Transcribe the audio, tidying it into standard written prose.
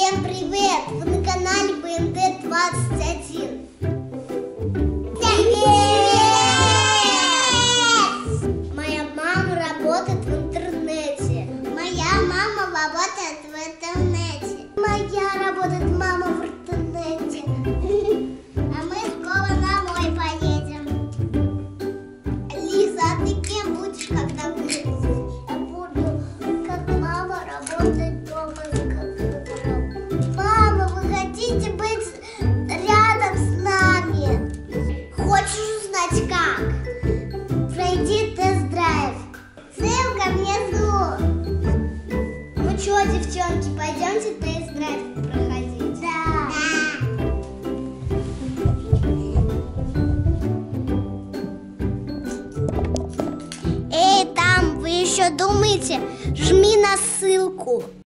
Всем привет! Вы на канале БНТ 21. Привет! Моя мама работает в интернете. Моя мама работает в интернете. Моя работает мама в интернете. А мы скоро домой поедем. Лиза, а ты кем будешь, когда вырастешь? Я буду, как мама, работать дома с компьютером. Мама, вы хотите быть рядом с нами? Хочешь узнать как? Пройди тест-драйв. Ссылка внизу. Ну что, девчонки, пойдемте тест-драйв проходить? Да. Эй, там, вы еще думаете? Жми на ссылку.